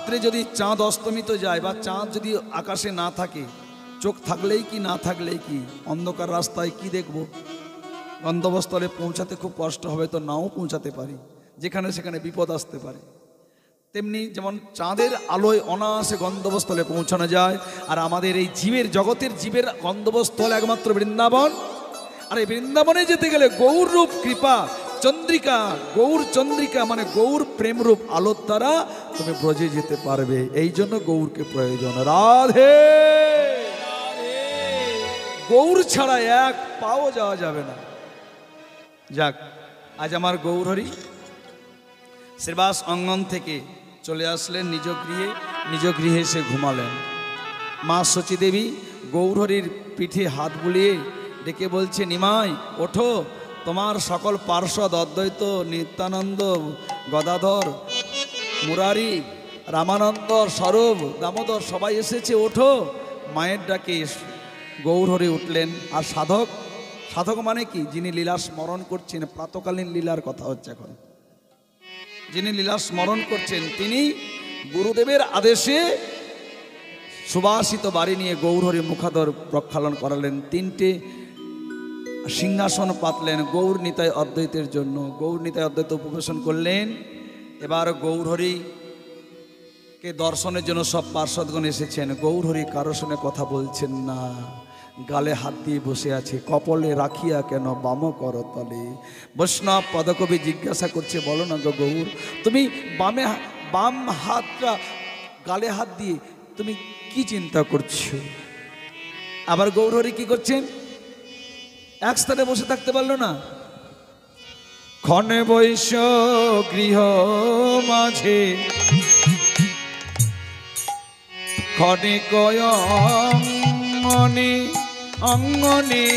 রাত্রে যদি চাঁদ অস্তমিত যায় বা চাঁদ যদি আকাশে না থাকে, চোখ থাকলেই কি না থাকলেই কি, অন্ধকার রাস্তায় কি দেখব? গন্তব্যস্থলে পৌঁছাতে খুব কষ্ট হবে, তো নাও পৌঁছাতে পারি, যেখানে সেখানে বিপদ আসতে পারে। তেমনি যেমন চাঁদের আলোয় অনায়াসে গন্তব্যস্থলে পৌঁছানো যায়, আর আমাদের এই জীবের জগতের জীবের গন্তব্যস্থল একমাত্র বৃন্দাবন। আর এই বৃন্দাবনে যেতে গেলে গৌর রূপ কৃপা চন্দ্রিকা, গৌর চন্দ্রিকা মানে গৌর প্রেমরূপ আলোর দ্বারা তুমি ব্রজে যেতে পারবে। এই জন্য গৌরকে প্রয়োজন। রাধে গৌর ছাড়া এক পাও যাওয়া যাবে না। যাক, আজ আমার গৌরহরি শ্রীবাস অঙ্গন থেকে চলে আসলেন নিজ গৃহে এসে ঘুমালেন। মা শচীদেবী গৌরহরির পিঠে হাত বুলিয়ে ডেকে বলছে, নিমাই ওঠো, তোমার সকল পার্ষদ অদ্বৈত, নিত্যানন্দ, গদাধর, মুরারি, রামানন্দ, স্বরূপ, দামোদর সবাই এসেছে, ওঠো। মায়ের ডাকে গৌরহরি উঠলেন। আর সাধক, সাধক মানে কি? যিনি লীলা স্মরণ করছেন, প্রাতকালীন লীলার কথা হচ্ছে এখন, যিনি লীলা স্মরণ করছেন তিনি গুরুদেবের আদেশে সুবাসিত বাড়ি নিয়ে গৌরহরি মুখাদর প্রক্ষালন করালেন। 3টে সিংহাসন পাতলেন গৌর নিতাই অদ্বৈতের জন্য। গৌর নিতাই অদ্বৈত উপবেশন করলেন। এবার গৌরহরিকে দর্শনের জন্য সব পার্ষদগণ এসেছেন। গৌরহরি কারো সঙ্গে কথা বলছেন না, গালে হাত দিয়ে বসে আছে। কপলে রাখিয়া কেন বাম করতলে। বৈষ্ণব পদকবি জিজ্ঞাসা করছে, বলো না গো গৌর, তুমি বাম হাতটা গালে হাত দিয়ে তুমি কি চিন্তা করছো? আবার গৌরহরি কি করছেন? এক স্থানে বসে থাকতে পারলো না। ক্ষণে বৈশ গৃহ মাঝে ক্ষণে কয় অঙ্গনে অঙ্গনে,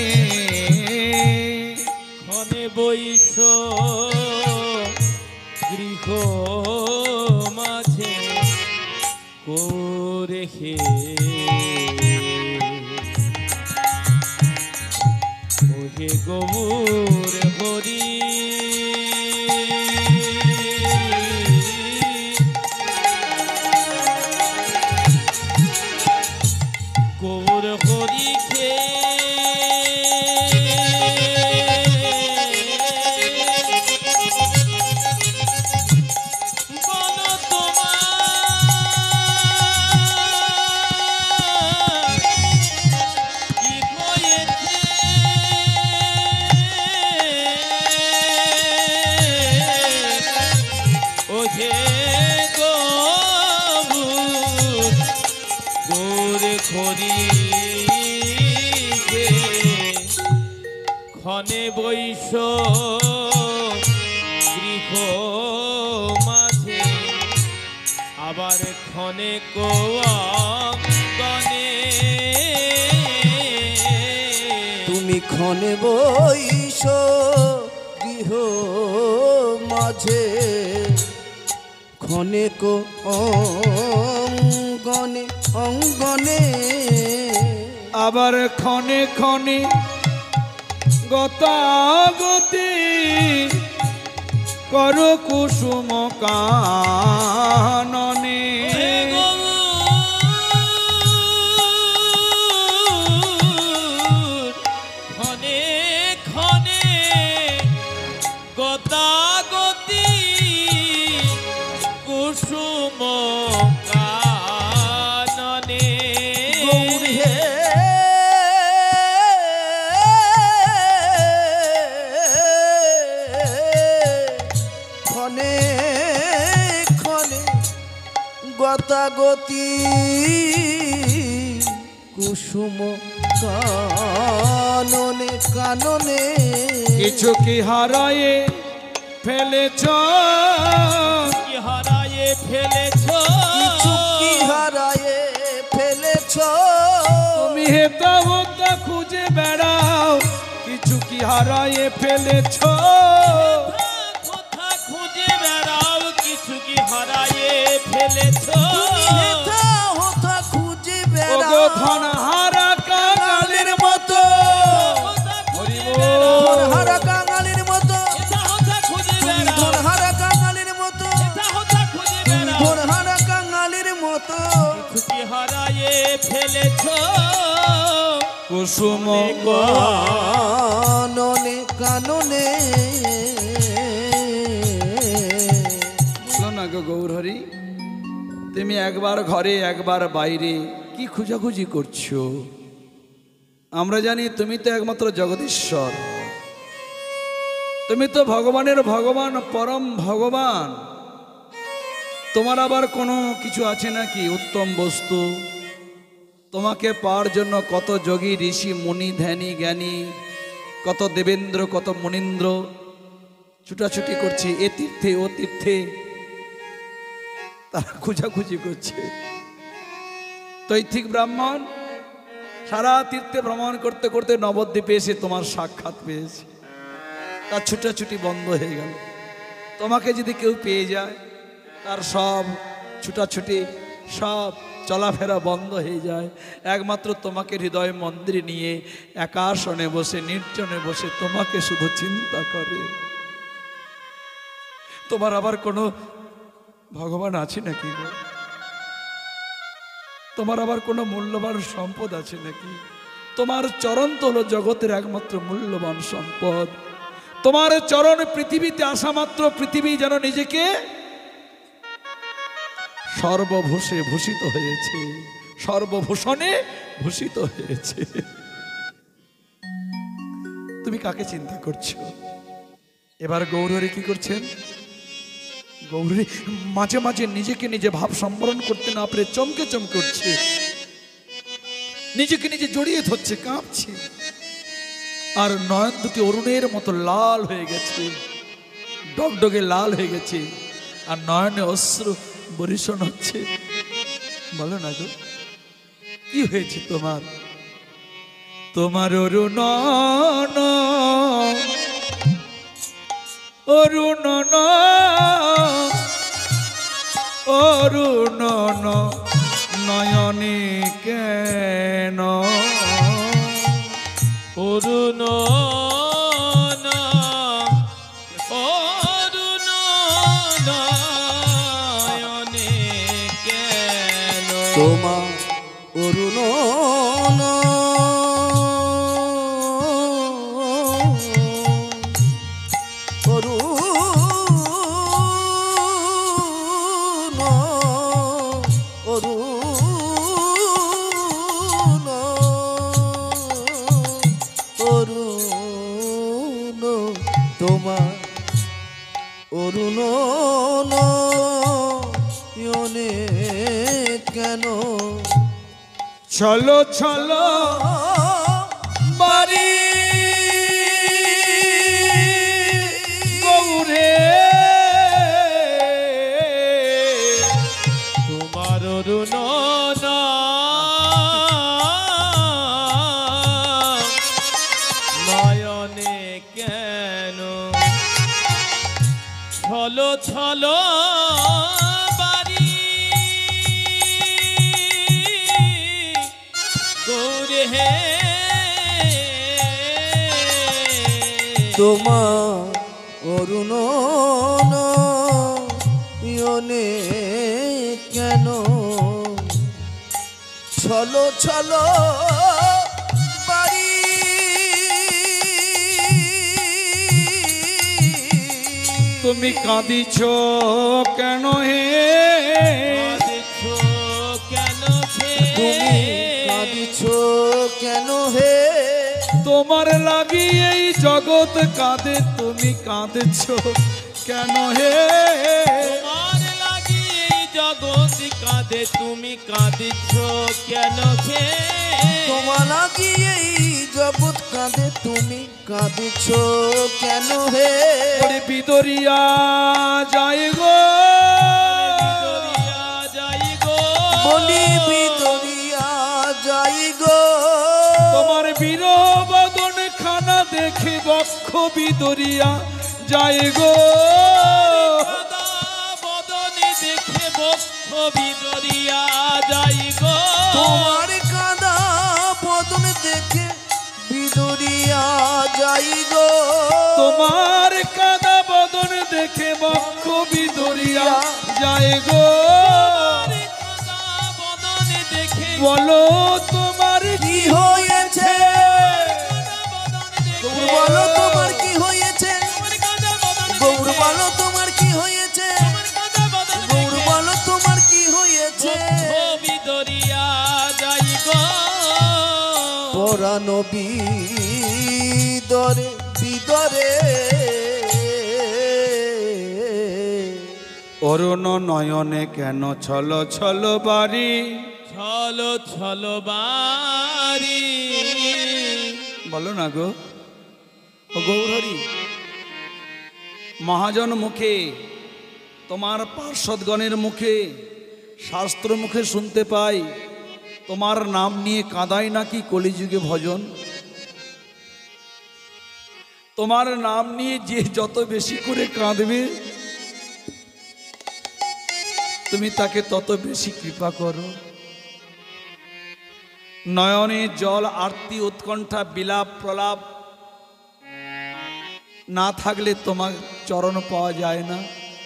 ক্ষণে বৈশ গৃহ মাঝে কোরেখে ওহে গৌর হরি। গৌর হরি খে বলো তোমার কি হয়েছে, ওহে গৌর হরি গে। ক্ষণে বৈশ গৃহ মাঝে আবার ক্ষণে কোয়াঙ্গনে। তুমি ক্ষণে বৈশ গৃহ মাঝে ক্ষণে কো অঙ্গনে অঙ্গনে। আবার ক্ষণে ক্ষণে গতাগতি কর কুসুম কাননে। ক্ষণে ক্ষণে গতাগতি কুসুম কাননে। গৌর হে ক্ষণে ক্ষণে গতাগতি কুসুম কাননে কাননে। কিছু কি হারায়ে ফেলেছ, কি হারায়ে ফেলেছ, কিছু কি হারায়ে ফেলেছ। তুমি হেতা হোতা খুঁজে বেড়াও, কিছু কি হারায়ে ফেলেছ। কোথা খুঁজে বেড়াও, কিছু কি হারায়ে ফেলেছ। তুমি হেথা হোথা খুঁজে বেড়াও, ওগো ধন হারা কাঙালির মতো। হরি বল। ধন হারা কাঙালির মতো, এটা হতা খুঁজে তুমি বেড়াও, ধন হারা কাঙালির মতো, এটা হতা খুঁজে তুমি বেড়াও। ধন হারা কাঙালির মতো কিছু কি হারায়ে ফেলেছ কুসুম কাননে কাননে বলো না গো গৌরহরি, তুমি একবার ঘরে একবার বাইরে কি খুঁজাখুঁজি করছো? আমরা জানি তুমি তো একমাত্র জগদীশ্বর, তুমি তো ভগবানের ভগবান, পরম ভগবান। তোমার আবার কোনো কিছু আছে নাকি উত্তম বস্তু? তোমাকে পাওয়ার জন্য কত যোগী ঋষি মুনি ধ্যানী জ্ঞানী, কত দেবেন্দ্র কত মুনীন্দ্র ছুটাছুটি করছে এ তীর্থে ও তীর্থে, তারা খুঁজাখুঁজি করছে। তৈথিক ব্রাহ্মণ সারা তীর্থে ভ্রমণ করতে করতে নবদ্বীপে এসে তোমার সাক্ষাৎ পেয়েছে, তার ছুটাছুটি বন্ধ হয়ে গেল। তোমাকে যদি কেউ পেয়ে যায় তার সব ছুটাছুটি সব চলাফেরা বন্ধ হয়ে যায়, একমাত্র তোমাকে হৃদয় মন্দিরে নিয়ে একাসনে বসে নির্জনে বসে তোমাকে শুধু চিন্তা করে। তোমার আবার কোনো ভগবান আছে নাকি গো? তোমার আবার কোনো মূল্যবান সম্পদ আছে নাকি? তোমার চরণ তো হলো জগতের একমাত্র মূল্যবান সম্পদ। তোমার চরণ পৃথিবীতে আসা মাত্র পৃথিবী যেন নিজেকে সর্বভূষে ভূষিত হয়েছে, সর্বভূষণে ভূষিত হয়েছে। তুমি কাকে চিন্তা করছো? এবার গৌরহরি কি করছেন? গৌরী মাঝে মাঝে নিজেকে নিজে ভাব সম্বরণ করতে না পেরে চমকে চমকে উঠছে, নিজেকে নিজে জড়িয়ে ধরছে, কাঁপছে, আর নয়ন দুটি অরুণের মতো লাল হয়ে গেছে, ডগডগে লাল হয়ে গেছে, আর নয়নে অশ্রু বরিশন হচ্ছে। বলো না গো কি হয়েছে তোমার? তোমার অরুণ অরুণ অরুণ নয়নে কেন অরুণ অরুণ নয়নে কেন তোমার অরুণ তোমার অরুণ নয়নে কেন চলো চলো বাড়ি গৌরে, তোমার অরুণ নয়নে কেন ছলো ছলো বাড়ি গৌরে হে তোমার অরুণ নয়নে কেন ছলো ছলো বাড়ি তুমি কাঁদিছ কেন হে? কাঁদিছো কেন হে? তুমি কাঁদিছ কেন হে? তোমার লাগি এই জগৎ কাঁদে, তুমি কাঁদছ কেন হে? তোমার লাগি এই জগৎ কাঁদে, তুমি কাঁদিছ কেন হে? তোমার লাগি এই জগৎ কাঁদে, তুমি কাঁদিছ কেন হে? ওরে বিদরিয়া যায় গো, বিদরিয়া যাই গো, বলি বিদরিয়া যাই গো, তোমার বিরহ বদন খানা দেখে বক্ষ বিদরিয়া যায় গো, সদা বদনে দেখে বক্ষ বিদরিয়া যাই গো, তোমার কাঁদা বদন দেখে বিদরিয়া যাই গো, তোমার কাদা বদন দেখে বক্ষ বিদরিয়া যায় গো, কাদা বলো তোমার কি হয়েছে গৌর বলো তোমার কি হয়েছে গৌর বলো তোমার কি হয়েছে গৌর বলো তোমার কি হয়েছে দরিয়া যাই গো পরানো বিদরে বিদরে অরুণ নয়নে কেন ছল ছল বাড়ি ছলো ছলো বাড়ি বলো না গো ও গৌরহরি মহাজন মুখে তোমার পার্শ্বদগণের মুখে শাস্ত্র মুখে শুনতে পাই তোমার নাম নিয়ে কাঁদায় নাকি কলিযুগে ভজন তোমার নাম নিয়ে যে যত বেশি করে কাঁদবে তুমি তাকে তত বেশি কৃপা করো নয়নে জল আরতি উৎকণ্ঠা বিলাপ প্রলাপ না থাকলে তোমার চরণ পাওয়া যায় না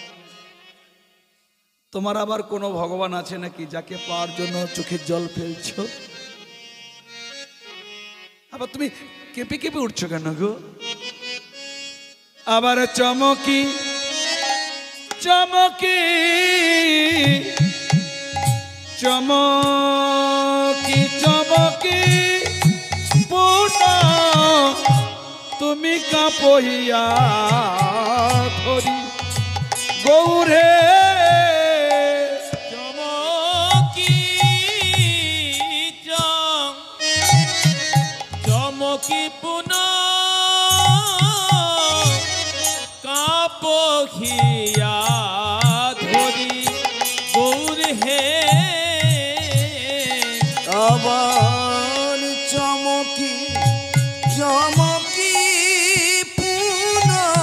তোমার আবার কোনো ভগবান আছে নাকি যাকে পাওয়ার জন্য চোখের জল ফেলছো আবার তুমি কেঁপে কেঁপে উঠছো কেন গো আবার চমকি চমকি চমকি চমকি পুনা তুমি কাঁপইয়া ধরি গৌরে চমকি চমকি পুনঃ কাপখিয়া ধরি গৌর হে আবার চমকি চমকি পুনঃ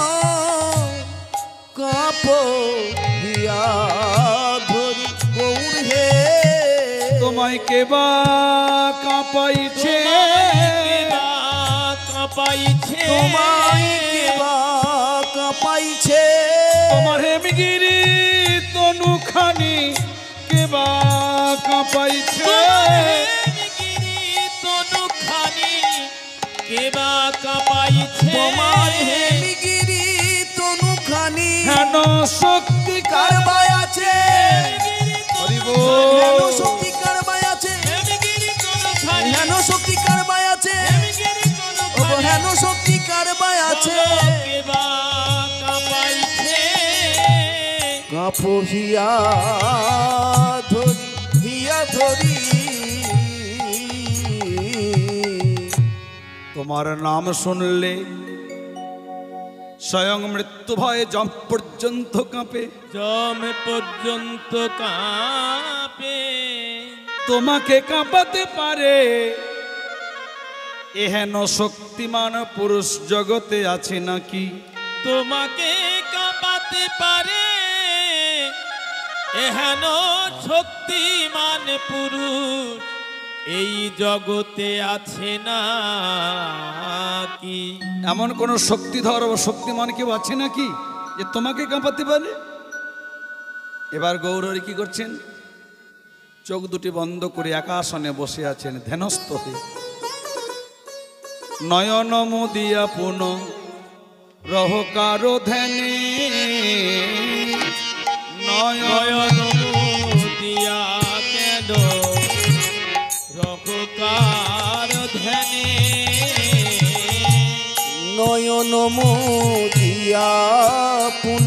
কাপ হিয়া ধরি গৌর হে তোমায় কেবা কাঁপাইছে কাঁপাইছে তোমায় কেবা কাঁপাইছে তোমার হেমগিরি তনুখানি কেবা কাঁপাইছে তনুখানি কেবা কাঁপাইছে তোমার হেমগিরি তনুখানি হেন শক্তি কারবাই আছে হেন শক্তি কারবাই আছে হেন শক্তি কারবাই আছে হেন শক্তি কারবাই আছে কাপো হিয়া ধরি তোমার নাম শুনলে স্বয়ং মৃত্যু ভয়ে জম পর্যন্ত কাঁপে জম পর্যন্ত কাঁপে তোমাকে কাঁপাতে পারে এহেন শক্তিমান পুরুষ জগতে আছে নাকি তোমাকে কাঁপাতে পারে এহেন শক্তিমান পুরুষ এই জগতে আছে না কি এমন কোন শক্তিধর ও শক্তিমান কেউ আছে নাকি যে তোমাকে কাঁপাতে পারে এবার গৌরহরি কি করছেন চোখ দুটি বন্ধ করে একাসনে বসে আছেন ধ্যানস্থ হয়ে নয়ন মুদিয়া পুন রহকার ধ্যানে নয়ন দিয়া কেন রঘুকার ধ্যানে নয়ন মোদিয়া পুন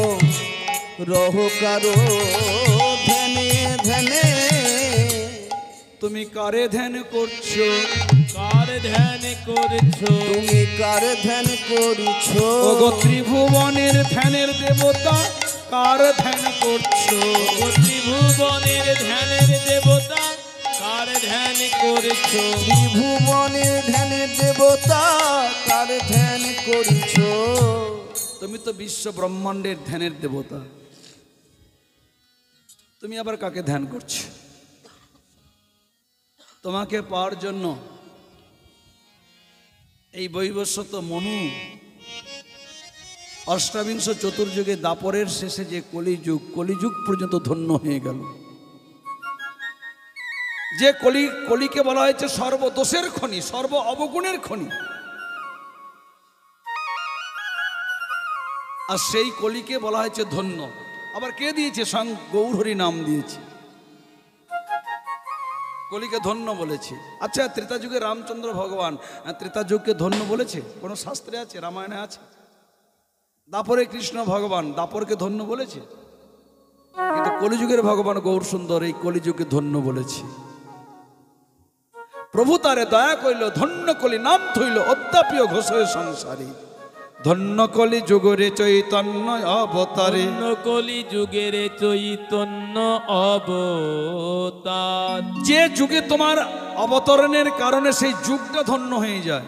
রহকার ধ্যানে ধ্যানে তুমি কারে ধ্যান করছো কার ধ্যান করছো তুমি কার ধ্যান করছো ওগো ত্রিভুবনের ধ্যানের দেবতা কার ধ্যান করছো ত্রিভুবনের ধ্যানের দেবতা কার ধ্যান করছো ত্রিভুবনের ধ্যানের দেবতা কার ধ্যান করছো তুমি তো বিশ্ব ব্রহ্মাণ্ডের ধ্যানের দেবতা তুমি আবার কাকে ধ্যান করছো তোমাকে পাওয়ার জন্য এই বৈবস্বত মনু অষ্টাবিংশ চতুর্যুগে দাপরের শেষে যে কলিযুগ পর্যন্ত ধন্য হয়ে গেল যে কলিকে বলা হয়েছে সর্বদোষের খনি, সর্ব অবগুণের খনি, আর সেই কলিকে বলা হয়েছে ধন্য। আবার কে দিয়েছে? স্বয়ং গৌরহরি নাম দিয়েছে, কলিকে ধন্য বলেছে। আচ্ছা, ত্রেতা যুগে রামচন্দ্র ভগবান ত্রেতা যুগকে ধন্য বলেছে? কোনো শাস্ত্রে আছে? রামায়ণে আছে? দাপরে কৃষ্ণ ভগবান দাপরকে ধন্য বলেছে? কিন্তু কলিযুগের ভগবান গৌর সুন্দর এই কলিযুগকে ধন্য বলেছে। প্রভু তারে দয়া কইল, ধন্য কলি নাম থইল অদ্যাপিও ঘোষয় সংসারী। ধন্য কলি যুগরে চৈতন্য অবতারে, ধন্য কলি যুগের চৈতন্য অবতার। যে যুগে তোমার অবতরণের কারণে সেই যুগটা ধন্য হয়ে যায়।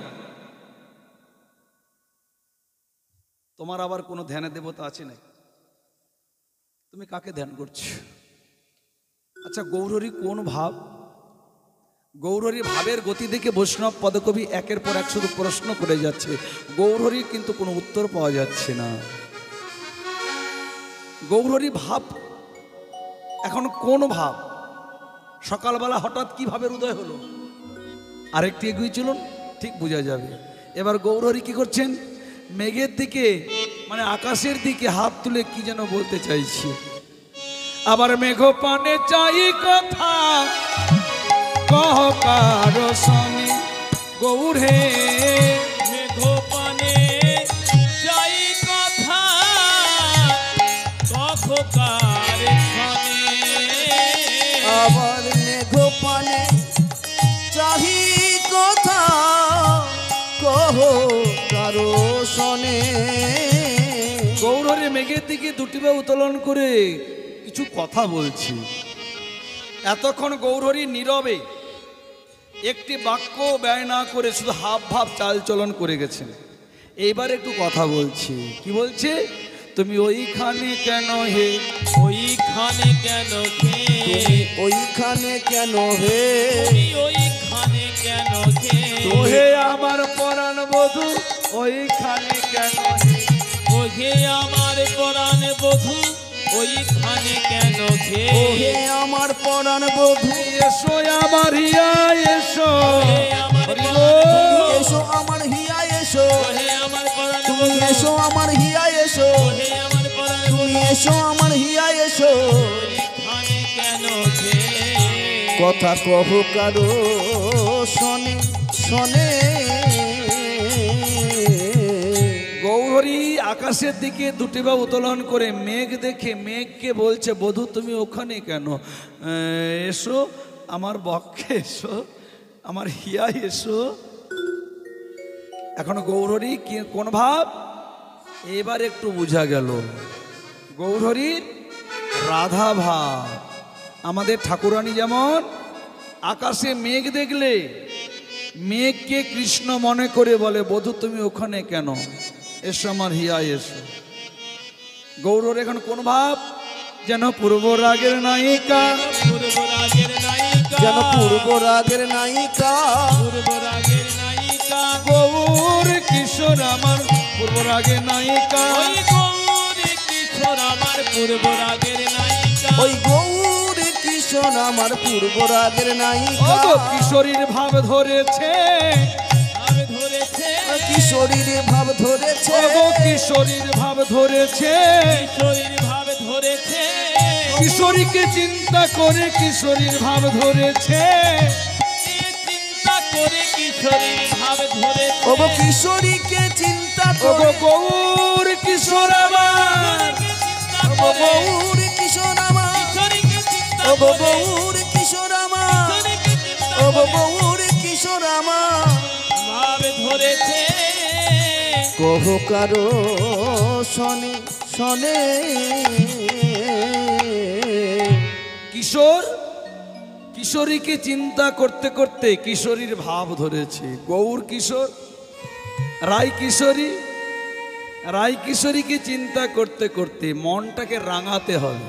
তোমার আবার কোনো ধ্যানে দেবতা আছে না? তুমি কাকে ধ্যান করছো? আচ্ছা, গৌরহরি কোন ভাব? গৌরহরি ভাবের গতি দেখে বৈষ্ণব পদকবি একের পর এক শুধু প্রশ্ন করে যাচ্ছে, গৌরহরি কিন্তু কোনো উত্তর পাওয়া যাচ্ছে না। গৌরহরি ভাব এখন কোন ভাব? সকালবেলা হঠাৎ কি ভাবের উদয় হলো? আরেকটি এগিয়ে চলুন, ঠিক বোঝা যাবে। এবার গৌরহরি কি করছেন? মেঘের দিকে, মানে আকাশের দিকে হাত তুলে কি যেন বলতে চাইছে। আবার মেঘ পানে চাই কথা কহ কারো শনি, গৌর হে মেঘ পানে চাই কথা কহ কার শনি। আবার মেঘ পানে চাহি কথা কহ কারো শনে। গৌরহরি মেঘের দিকে দুটি পা উত্তোলন করে কিছু কথা বলছি। এতক্ষণ গৌরহরি নীরবে একটি বাক্য ব্যয় না করে শুধু হাব ভাব চালচলন করে গেছেন। এইবার একটু কথা বলছি। কি বলছে? তুমি ওইখানে কেন হে, ওইখানে কেন হে, তুমি ওইখানে কেন হে, তুমি ওইখানে কেন হে, ওহে আমার পরাণ বধূ ওইখানে কেন হে, ওহে আমার পরাণ বধূ ওইখানে কেন হে, ওহে আমার পরাণ বধূ এসো আমার হিয়া এসো, ওহে আমার হরি পরাণ বল। বধূ, এসো আমার হিয়া এসো, ওহে আমার পরাণ তুমি বধূ, এসো আমার হিয়া এসো, ওহে আমার পরাণ তুমি বধূ, এসো আমার হিয়া এসো। ওইখানে কেন হে, কথা কহ কারো শনে শনে। গৌরহরি আকাশের দিকে দুটি পা উত্তোলন করে মেঘ দেখে মেঘকে বলছে, বধূ তুমি ওখানে কেন? এসো আমার বক্ষে এসো, আমার হিয়া এসো। এখন গৌরহরি কি কোন ভাব? এবার একটু বোঝা গেল গৌরহরির রাধা ভাব। আমাদের ঠাকুরানী যেমন আকাশে মেঘ দেখলে মেঘকে কৃষ্ণ মনে করে বলে, বধূ তুমি ওখানে কেন? এসো আমার হিয়া এসো। গৌরহরি এখন কোন ভাব? যেন পূর্ব রাগের নায়িকা, পূর্ব রাগের নায়িকা, যেন পূর্ব রাগের নায়িকা, পূর্ব রাগের নায়িকা, গৌর কিশোর আমার পূর্ব রাগের নায়িকা। ওই গৌর কিশোর আমার পূর্ব রাগের নায়িকা, ওই গৌর কিশোর আমার পূর্ব রাগের নায়িকা। ও গো কিশোরীর ভাব ধরেছে, ভাব ধরেছে, কিশোরীর ভাব ধরেছে, ও গো কিশোরীর ভাব ধরেছে। কিশোরীর ভাব ধরেছে, কিশোরীকে চিন্তা করে কিশোরীর ভাব ধরেছে। চিন্তা করে কিশোরীর ভাব ধরেছে, ও গো কিশোরীকে চিন্তা ও গো করে, গৌর কিশোর আমার, চিন্তা ও গো করে গৌর কিশোর আমার, কিশোরীকে চিন্তা ও গো করে, গৌর কিশোর আমার, কিশোরীকে চিন্তা ও গো করে গৌর কিশোর আমার। ভাব ধরেছে। কহ কারো শনে শনে। কিশোর কিশোরীকে চিন্তা করতে করতে কিশোরীর ভাব ধরেছে। গৌর কিশোর, রাই কিশোরী, রাই কিশোরীকে চিন্তা করতে করতে মনটাকে রাঙাতে হবে।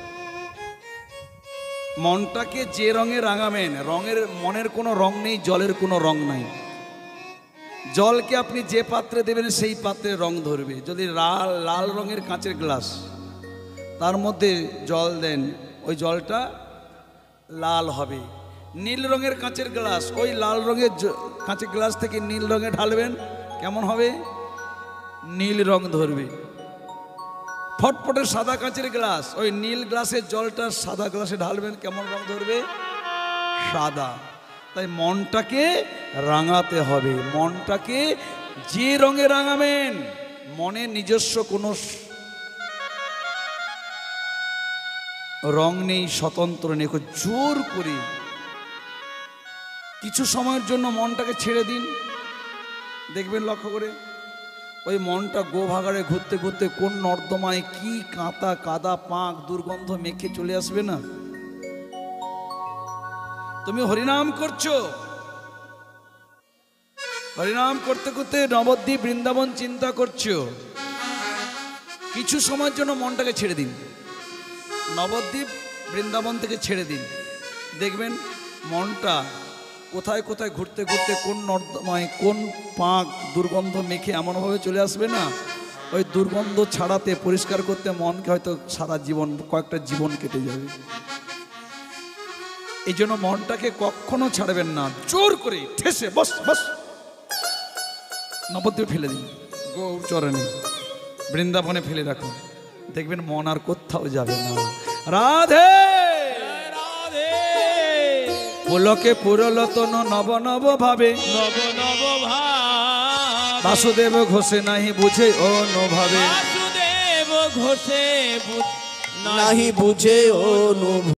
মনটাকে যে রঙে রাঙাবেন, রঙের মনের কোনো রং নেই, জলের কোনো রং নাই। জলকে আপনি যে পাত্রে দেবেন সেই পাত্রে রং ধরবে। যদি লাল লাল রঙের কাঁচের গ্লাস তার মধ্যে জল দেন, ওই জলটা লাল হবে। নীল রঙের কাঁচের গ্লাস ওই লাল রঙের কাঁচের গ্লাস থেকে নীল রঙে ঢালবেন, কেমন হবে? নীল রং ধরবে। ফটফটে সাদা কাঁচের গ্লাস ওই নীল গ্লাসের জলটা সাদা গ্লাসে ঢালবেন, কেমন রং ধরবে? সাদা। তাই মনটাকে রাঙাতে হবে। মনটাকে যে রঙে রাঙাবেন, মনে নিজস্ব কোনো রং নেই, স্বতন্ত্র নেই, জোর করে কিছু সময়ের জন্য মনটাকে ছেড়ে দিন। দেখবেন লক্ষ্য করে ওই মনটা গোভাগাড়ে ঘুরতে ঘুরতে কোন নর্দমায় কি কাঁটা কাদা পাঁক দুর্গন্ধ মেখে চলে আসবে না। তুমি হরিনাম করছো, হরিনাম করতে করতে নবদ্বীপ বৃন্দাবন চিন্তা করছো, কিছু সময়ের জন্য মনটাকে ছেড়ে দিন, নবদ্বীপ বৃন্দাবন থেকে ছেড়ে দিন। দেখবেন মনটা কোথায় কোথায় ঘুরতে ঘুরতে কোন নর্দমায় কোন পাঁক দুর্গন্ধ মেখে এমনভাবে চলে আসবে না, ওই দুর্গন্ধ ছাড়াতে পরিষ্কার করতে মনকে হয়তো সারা জীবন কয়েকটা জীবন কেটে যাবে। এই জন্য মনটাকে কখনো ছাড়বেন না, জোর করে ঠেসে বস বস নবদ্বীপে ফেলে দিন, গৌর চরণে বৃন্দাবনে ফেলে রাখুন। দেখবেন মন আর কোথাও যাবে না। রাধে রাধে পুলকে পুরলতন নব নব ভাবে, নব নব ভাব বাসুদেব ঘোষে নাহি বুঝে অনুভাবে, বাসুদেব ঘোষে নাহি বুঝে অনুভব